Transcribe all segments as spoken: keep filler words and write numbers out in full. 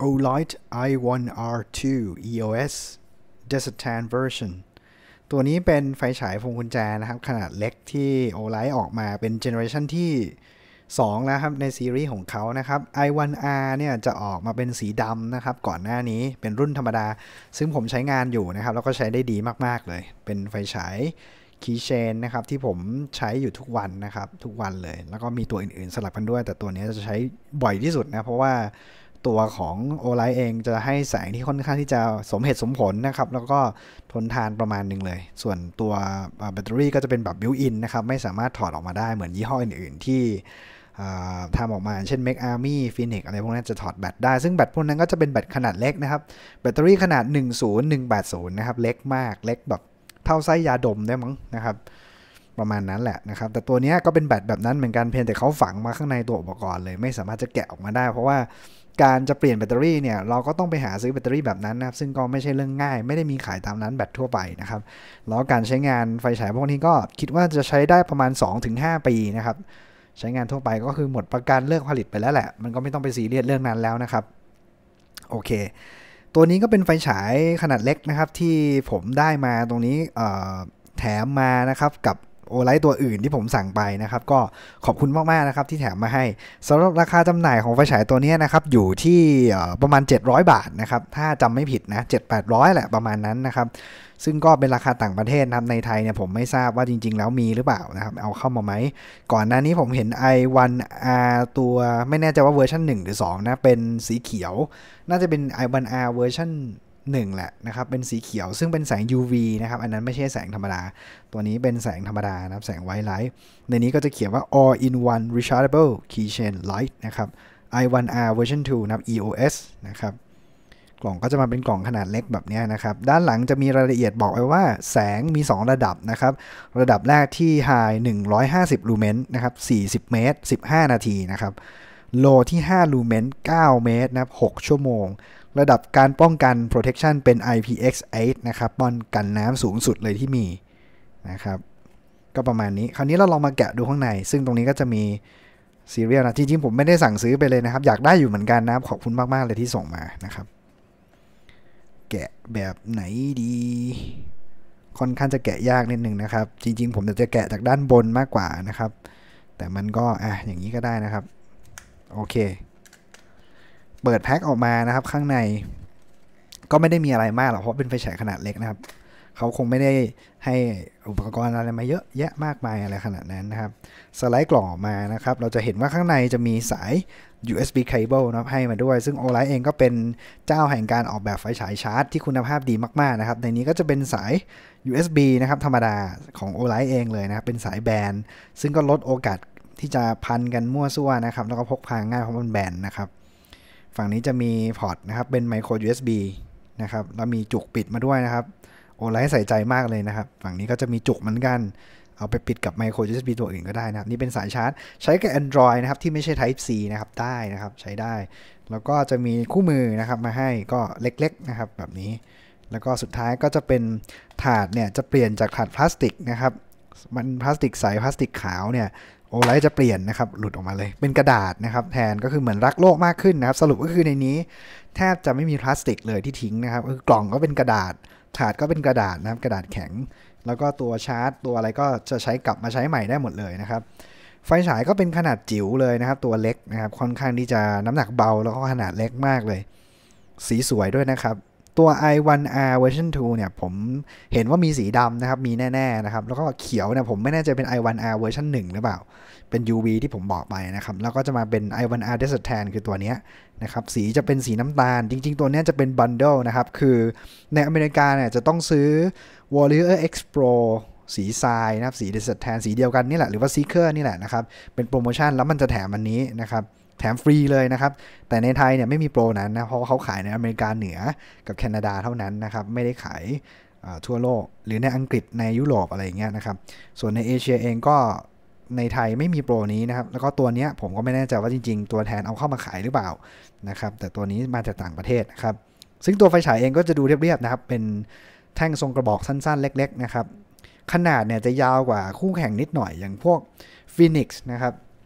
Olight ไอ วัน อาร์ ทู อี โอ เอส Desert Tan Version ตัวนี้เป็นไฟฉายพวงกุญแจนะครับขนาดเล็กที่ Olight ออกมาเป็นเจเนอเรชันที่สองแล้วครับในซีรีส์ของเขานะครับ ไอ วัน อาร์ เนี่ยจะออกมาเป็นสีดำนะครับก่อนหน้านี้เป็นรุ่นธรรมดาซึ่งผมใช้งานอยู่นะครับแล้วก็ใช้ได้ดีมากๆเลยเป็นไฟฉายคีย์เชนนะครับที่ผมใช้อยู่ทุกวันนะครับทุกวันเลยแล้วก็มีตัวอื่นๆสลับกันด้วยแต่ตัวนี้จะใช้บ่อยที่สุดนะเพราะว่าตัวของ Olight เองจะให้แสงที่ค่อนข้างที่จะสมเหตุสมผลนะครับแล้วก็ทนทานประมาณหนึ่งเลยส่วนตัวแบตเตอรี่ก็จะเป็นแบบบิวอินนะครับไม่สามารถถอดออกมาได้เหมือนยี่ห้ออื่นๆที่ทำออกมาเช่น Make Army Phoenix อะไรพวกนั้นจะถอดแบตได้ซึ่งแบตพวกนั้นก็จะเป็นแบตขนาดเล็กนะครับแบตเตอรี่ขนาดหนึ่งศูนย์ หนึ่งแปดศูนย์นะครับเล็กมากเล็กแบบเท่าไส้ยาดมได้มั้งนะครับประมาณนั้นแหละนะครับแต่ตัวนี้ก็เป็นแบตแบบนั้นเหมือนกันเพียงแต่เขาฝังมาข้างในตัวอุปกรณ์เลยไม่สามารถจะแกะออกมาได้เพราะว่าการจะเปลี่ยนแบตเตอรี่เนี่ยเราก็ต้องไปหาซื้อแบตเตอรี่แบบนั้นนะครับซึ่งก็ไม่ใช่เรื่องง่ายไม่ได้มีขายตามร้านแบตทั่วไปนะครับแล้วการใช้งานไฟฉายพวกนี้ก็คิดว่าจะใช้ได้ประมาณ สองถึงห้า ปีนะครับใช้งานทั่วไปก็คือหมดประกันเลิกผลิตไปแล้วแหละมันก็ไม่ต้องไปซีเรียสเรื่องนั้นแล้วนะครับโอเคตัวนี้ก็เป็นไฟฉายขนาดเล็กนะครับที่ผมได้มาตรงนี้แถมมานะครับกับOlightตัวอื่นที่ผมสั่งไปนะครับก็ขอบคุณมากๆนะครับที่แถมมาให้สำหรับราคาจำหน่ายของไฟฉายตัวนี้นะครับอยู่ที่ประมาณเจ็ดร้อยบาทนะครับถ้าจำไม่ผิดนะ เจ็ดถึงแปดร้อย แหละประมาณนั้นนะครับซึ่งก็เป็นราคาต่างประเทศนะครับในไทยเนี่ยผมไม่ทราบว่าจริงๆแล้วมีหรือเปล่านะครับเอาเข้ามาไหมก่อนหน้านี้ผมเห็น ไอ วัน อาร์ ตัวไม่แน่ใจว่าเวอร์ชันหนึ่งหรือสองนะเป็นสีเขียวน่าจะเป็น ไอ วัน อาร์ เวอร์ชันหนึ่งแหละนะครับเป็นสีเขียวซึ่งเป็นแสง ยู วี นะครับอันนั้นไม่ใช่แสงธรรมดาตัวนี้เป็นแสงธรรมดานะครับแสงไวท์ไลท์ในนี้ก็จะเขียนว่า all in one rechargeable keychain light นะครับ ไอ วัน อาร์ version ทูนะครับ อี โอ เอส นะครับกล่องก็จะมาเป็นกล่องขนาดเล็กแบบนี้นะครับด้านหลังจะมีรายละเอียดบอกไว้ว่าแสงมีสองระดับนะครับระดับแรกที่ high หนึ่งร้อยห้าสิบลูเมนนะครับสี่สิบเมตรสิบห้านาทีนะครับ low ที่ห้าลูเมนเก้าเมตรนะครับหกชั่วโมงระดับการป้องกัน protection เป็น ไอ พี เอ็กซ์ เอ็ดนะครับป้องกันน้ำสูงสุดเลยที่มีนะครับก็ประมาณนี้คราวนี้เราลองมาแกะดูข้างในซึ่งตรงนี้ก็จะมีซีเรียลนะจริงๆผมไม่ได้สั่งซื้อไปเลยนะครับอยากได้อยู่เหมือนกันนะครับขอบคุณมากๆเลยที่ส่งมานะครับแกะแบบไหนดีค่อนข้างจะแกะยากนิดนึงนะครับจริงๆผมจะแกะจากด้านบนมากกว่านะครับแต่มันก็อ่ะอย่างนี้ก็ได้นะครับโอเคเปิดแพ็คออกมานะครับข้างในก็ไม่ได้มีอะไรมากหรอกเพราะเป็นไฟฉายขนาดเล็กนะครับเขาคงไม่ได้ให้อุปกรณ์อะไรมาเยอะแยะมากมายอะไรขนาดนั้นนะครับสไลด์กล่องออกมานะครับเราจะเห็นว่าข้างในจะมีสาย ยู เอส บี cable นะครับให้มาด้วยซึ่ง Olight เองก็เป็นเจ้าแห่งการออกแบบไฟฉายชาร์จที่คุณภาพดีมากๆนะครับในนี้ก็จะเป็นสาย ยู เอส บี นะครับธรรมดาของ Olight เองเลยนะครับเป็นสายแบนซึ่งก็ลดโอกาสที่จะพันกันมั่วซั่วนะครับแล้วก็พกพาง่ายเพราะมันแบนนะครับฝั่งนี้จะมีพอร์ตนะครับเป็นไมโคร ยู เอส บี นะครับแล้วมีจุกปิดมาด้วยนะครับOlight ใส่ใจมากเลยนะครับฝั่งนี้ก็จะมีจุกเหมือนกันเอาไปปิดกับไมโคร ยู เอส บี ตัวอื่นก็ได้นะครับนี่เป็นสายชาร์จใช้กับ Android นะครับที่ไม่ใช่ Type C นะครับได้นะครับใช้ได้แล้วก็จะมีคู่มือนะครับมาให้ก็เล็กๆนะครับแบบนี้แล้วก็สุดท้ายก็จะเป็นถาดเนี่ยจะเปลี่ยนจากถาดพลาสติกนะครับมันพลาสติกใสพลาสติกขาวเนี่ยOlight จะเปลี่ยนนะครับหลุดออกมาเลยเป็นกระดาษนะครับแทนก็คือเหมือนรักโลกมากขึ้นนะครับสรุปก็คือในนี้แทบจะไม่มีพลาสติกเลยที่ทิ้งนะครับคือกล่องก็เป็นกระดาษถาดก็เป็นกระดาษนะครับกระดาษแข็งแล้วก็ตัวชาร์จตัวอะไรก็จะใช้กลับมาใช้ใหม่ได้หมดเลยนะครับไฟฉายก็เป็นขนาดจิ๋วเลยนะครับตัวเล็กนะครับค่อนข้างที่จะน้ำหนักเบาแล้วก็ขนาดเล็กมากเลยสีสวยด้วยนะครับตัว ไอ วัน อาร์ version ทูเนี่ยผมเห็นว่ามีสีดำนะครับมีแน่ๆนะครับแล้วก็เขียวเนี่ยผมไม่แน่ใจเป็น ไอ วัน อาร์ version หนึ่งหรือเปล่าเป็น ยู วี ที่ผมบอกไปนะครับแล้วก็จะมาเป็น ไอ วัน อาร์ Desert Tan คือตัวนี้นะครับสีจะเป็นสีน้ำตาลจริงๆตัวนี้จะเป็น bundle นะครับคือในอเมริกาเนี่ยจะต้องซื้อ Warrior X Pro สีทรายนะครับสี Desert Tan สีเดียวกันนี่แหละหรือว่า Seeker นี่แหละนะครับเป็นโปรโมชั่นแล้วมันจะแถมอันนี้นะครับแถมฟรีเลยนะครับแต่ในไทยเนี่ยไม่มีโปรนั้นนะเพราะเขาขายในอเมริกาเหนือกับแคนาดาเท่านั้นนะครับไม่ได้ขายทั่วโลกหรือในอังกฤษในยุโรปอะไรอย่างเงี้ยนะครับส่วนในเอเชียเองก็ในไทยไม่มีโปรนี้นะครับแล้วก็ตัวเนี้ยผมก็ไม่แน่ใจว่าจริงๆตัวแทนเอาเข้ามาขายหรือเปล่านะครับแต่ตัวนี้มาจากต่างประเทศนะครับซึ่งตัวไฟฉายเองก็จะดูเรียบๆนะครับเป็นแท่งทรงกระบอกสั้นๆเล็กๆนะครับขนาดเนี่ยจะยาวกว่าคู่แข่งนิดหน่อยอย่างพวก Phoenix นะครับ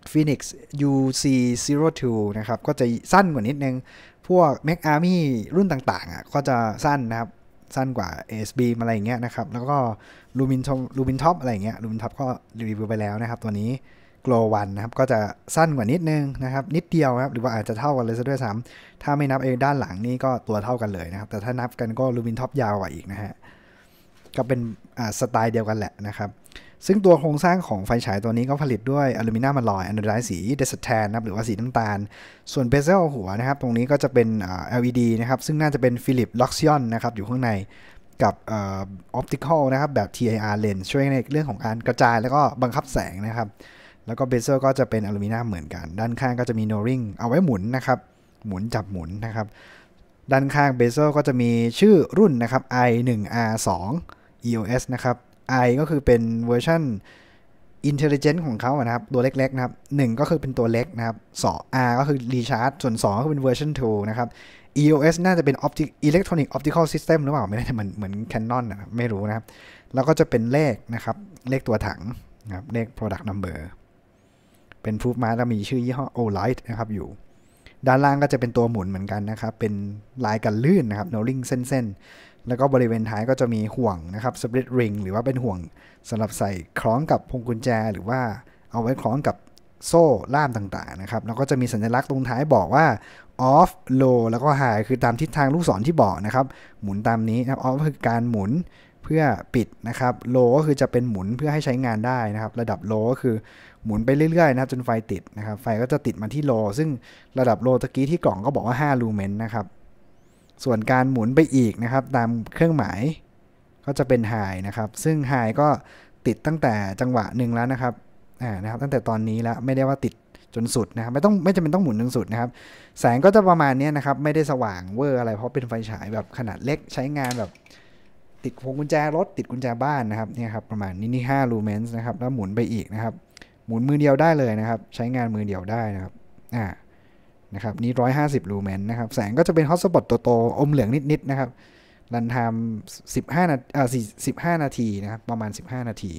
Phoenix ยู ซี ศูนย์ สอง นะครับก็จะสั้นกว่านิดนึงพวก Mac Army รุ่นต่างๆอ่ะก็จะสั้นนะครับสั้นกว่า เอ เอส บี อะไรอย่างเงี้ยนะครับแล้วก็ Lumin Lumin Top อะไรอย่างเงี้ย Lumin Top ก็รีวิวไปแล้วนะครับตัวนี้ Glow วันนะครับก็จะสั้นกว่านิดนึงนะครับนิดเดียวครับหรือว่าอาจจะเท่ากันเลยซะด้วยซ้ำถ้าไม่นับเองด้านหลังนี่ก็ตัวเท่ากันเลยนะครับแต่ถ้านับกันก็ Lumin Top ยาวกว่าอีกนะฮะก็เป็นสไตล์เดียวกันแหละนะครับซึ่งตัวโครงสร้างของไฟฉายตัวนี้ก็ผลิตด้วยอลูมิเนียมอลลอยอะโนไดซ์สีเดสแทนนะครับหรือว่าสีน้ำตาลส่วนเบเซลหัวนะครับตรงนี้ก็จะเป็น แอล อี ดี นะครับซึ่งน่าจะเป็น Philips Loxion นะครับอยู่ข้างในกับออปติคอลนะครับแบบ ที ไอ อาร์ Lens ช่วยในเรื่องของการกระจายแล้วก็บังคับแสงนะครับแล้วก็เบเซลก็จะเป็นอลูมิเนียมเหมือนกันด้านข้างก็จะมีโนริงเอาไว้หมุนนะครับหมุนจับหมุนนะครับด้านข้างเบเซลก็จะมีชื่อรุ่นนะครับ ไอ วัน อาร์ ทู อี โอ เอส นะครับ I ก็คือเป็นเวอร์ชัน Intelligent ของเขานะครับตัวเล็กๆนะครับหนึ่งก็คือเป็นตัวเล็กนะครับสอง R ก็คือ Recharge ส่วนสองก็เป็นเวอร์ชันสองนะครับ อี โอ เอส น่าจะเป็น Optic Electronic Optical System หรือเปล่าไม่ได้เหมือนเหมือน Canon นะไม่รู้นะครับแล้วก็จะเป็นเลขนะครับเลขตัวถังนะครับเลข Product Number เป็น Proof Mark แล้วมีชื่อยี่ห้อ Olight นะครับอยู่ด้านล่างก็จะเป็นตัวหมุนเหมือนกันนะครับเป็นลายกันลื่นนะครับ Knurling เส้นๆแล้วก็บริเวณท้ายก็จะมีห่วงนะครับ Split Ring หรือว่าเป็นห่วงสำหรับใส่คล้องกับพวงกุญแจหรือว่าเอาไว้คล้องกับโซ่ล่ามต่างๆนะครับแล้วก็จะมีสัญลักษณ์ตรงท้ายบอกว่า off low แล้วก็ high คือตามทิศทางลูกศรที่บอกนะครับหมุนตามนี้นะครับ off คือการหมุนเพื่อปิดนะครับ low ก็คือจะเป็นหมุนเพื่อให้ใช้งานได้นะครับระดับ low ก็คือหมุนไปเรื่อยๆนะจนไฟติดนะครับไฟก็จะติดมาที่ low ซึ่งระดับ low ตะกี้ที่กล่องก็บอกว่าห้าลูเมนนะครับส่วนการหมุนไปอีกนะครับตามเครื่องหมายก็จะเป็น high นะครับซึ่ง high ก็ติดตั้งแต่จังหวะหนึ่งแล้วนะครับอ่านะครับตั้งแต่ตอนนี้แล้วไม่ได้ว่าติดจนสุดนะครับไม่ต้องไม่จำเป็นต้องหมุนจนสุดนะครับแสงก็จะประมาณนี้นะครับไม่ได้สว่างเวอร์อะไรเพราะเป็นไฟฉายแบบขนาดเล็กใช้งานแบบติดพวงกุญแจรถติดกุญแจบ้านนะครับเนี่ยครับประมาณนี้นี่ห้าลูเมนส์นะครับแล้วหมุนไปอีกนะครับหมุนมือเดียวได้เลยนะครับใช้งานมือเดียวได้นะครับอ่านะครับนี่หนึ่งร้อยห้าสิบลูเมนส์นะครับแสงก็จะเป็นฮอตสปอตโตๆอมเหลืองนิดๆนะครับรันไทม์สิบห้านาทีอ่าสิบห้านาทีนะครับประมาณสิบห้านาที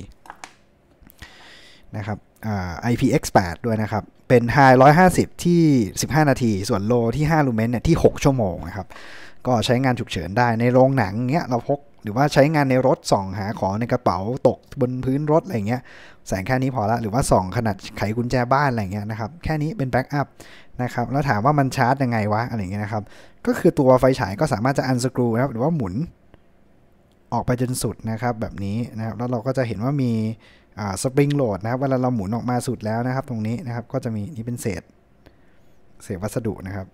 นะครับอ่า ไอ พี เอ็กซ์ แปด ด้วยนะครับเป็น High หนึ่งร้อยห้าสิบที่สิบห้านาทีส่วน Low ที่ห้าลูเมนเนี่ยที่หกชั่วโมงนะครับก็ใช้งานฉุกเฉินได้ในโรงหนังเงี้ยเราพกหรือว่าใช้งานในรถส่องหาของในกระเป๋าตกบนพื้นรถอะไรเงี้ยแสงแค่นี้พอละหรือว่าส่องขนาดไขกุญแจบ้านอะไรเงี้ยนะครับแค่นี้เป็นแบ็กอัพนะครับแล้วถามว่ามันชาร์จยังไงวะอะไรเงี้ยนะครับก็คือตัวไฟฉายก็สามารถจะอันสกรูนะครับหรือว่าหมุนออกไปจนสุดนะครับแบบนี้นะครับแล้วเราก็จะเห็นว่ามีสปริงโหลดนะครับเวลาเราหมุนออกมาสุดแล้วนะครับตรงนี้นะครับก็จะมีนี่เป็นเศษเศษวัสดุนะครับ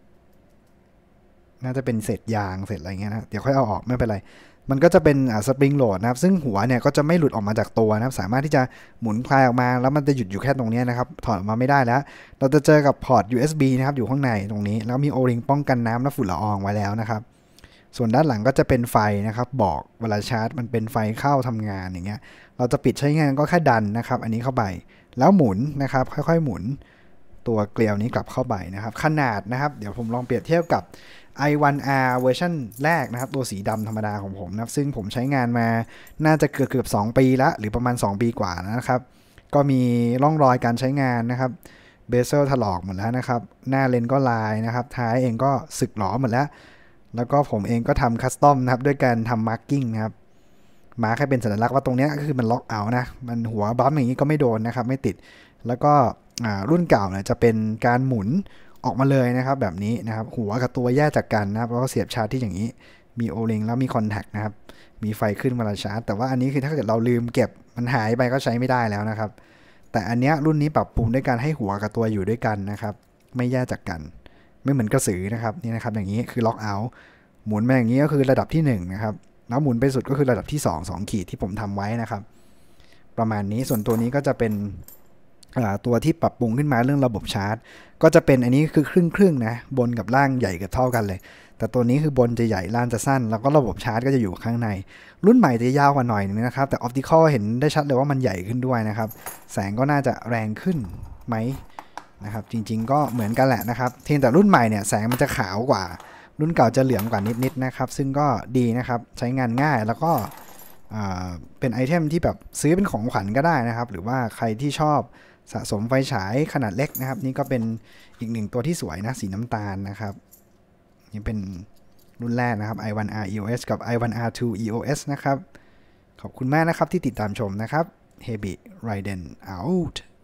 น่าจะเป็นเศษยางเศษอะไรเงี้ยนะเดี๋ยวค่อยเอาออกไม่เป็นไรมันก็จะเป็นสปริงโหลดนะครับซึ่งหัวเนี่ยก็จะไม่หลุดออกมาจากตัวนะครับสามารถที่จะหมุนคลายออกมาแล้วมันจะหยุดอยู่แค่ตรงนี้นะครับถอดออกมาไม่ได้แล้วเราจะเจอกับพอร์ต ยู เอส บี นะครับอยู่ข้างในตรงนี้แล้วมีโอริงป้องกันน้ำและฝุ่นละอองไว้แล้วนะครับส่วนด้านหลังก็จะเป็นไฟนะครับบอกเวลาชาร์จมันเป็นไฟเข้าทำงานอย่างเงี้ยเราจะปิดใช้งานก็แค่ดันนะครับอันนี้เข้าไปแล้วหมุนนะครับค่อยๆหมุนตัวเกลียวนี้กลับเข้าไปนะครับขนาดนะครับเดี๋ยวผมลองเปรียบเทียบกับ ไอ วัน อาร์ เวอร์ชันแรกนะครับตัวสีดำธรรมดาของผมนะครับซึ่งผมใช้งานมาน่าจะเกือบเกือบสองปีละหรือประมาณสองปีกว่านะครับก็มีร่องรอยการใช้งานนะครับเบเซลถลอกหมดแล้วนะครับหน้าเลนก็ลายนะครับท้ายเองก็สึกหลอหมดแล้วแล้วก็ผมเองก็ทำคัสตอมนะครับด้วยการทำมาร์กิ้งนะครับมาร์คให้เป็นสัญลักษณ์ว่าตรงนี้ก็คือมันล็อกเอานะมันหัวบัมอย่างนี้ก็ไม่โดนนะครับไม่ติดแล้วก็รุ่นเก่าเนี่ยจะเป็นการหมุนออกมาเลยนะครับแบบนี้นะครับหัวกับตัวแยกจากกันนะครับแล้วก็เสียบชาร์จที่อย่างนี้มีโอลิงแล้วมีคอนแทคนะครับมีไฟขึ้นเวลาชาร์จแต่ว่าอันนี้คือถ้าเกิดเราลืมเก็บมันหายไปก็ใช้ไม่ได้แล้วนะครับแต่อันนี้รุ่นนี้ปรับปรุงด้วยการให้หัวกับตัวอยู่ด้วยกันนะครับไม่แยกจากกันไม่เหมือนกระสือนะครับนี่นะครับอย่างนี้คือล็อกเอาท์หมุนมาอย่างนี้ก็คือระดับที่หนึ่งนะครับแล้วหมุนไปสุดก็คือระดับที่สอง สองขีดที่ผมทำไว้นะครับประมาณนี้ส่วนตัวนี้ก็จะเป็นตัวที่ปรับปรุงขึ้นมาเรื่องระบบชาร์จก็จะเป็นอันนี้คือครึ่งครึ่งนะบนกับล่างใหญ่กับเท่ากันเลยแต่ตัวนี้คือบนจะใหญ่ล่างจะสั้นแล้วก็ระบบชาร์จก็จะอยู่ข้างในรุ่นใหม่จะยาวกว่าหน่อยนึงนะครับแต่ออปติคอลเห็นได้ชัดเลยว่ามันใหญ่ขึ้นด้วยนะครับแสงก็น่าจะแรงขึ้นไหมนะครับจริงๆก็เหมือนกันแหละนะครับเพียงแต่รุ่นใหม่เนี่ยแสงมันจะขาวกว่ารุ่นเก่าจะเหลืองกว่านิดๆนะครับซึ่งก็ดีนะครับใช้งานง่ายแล้วก็เป็นไอเทมที่แบบซื้อเป็นของขวัญก็ได้นะครับหรือว่าใครที่ชอบสะสมไฟฉายขนาดเล็กนะครับนี่ก็เป็นอีกหนึ่งตัวที่สวยนะสีน้ำตาลนะครับนี่เป็นรุ่นแรกนะครับ ไอ วัน อาร์ อี โอ เอส กับ ไอ วัน อาร์ ทู อี โอ เอส นะครับขอบคุณมากนะครับที่ติดตามชมนะครับ Hebi Raiden out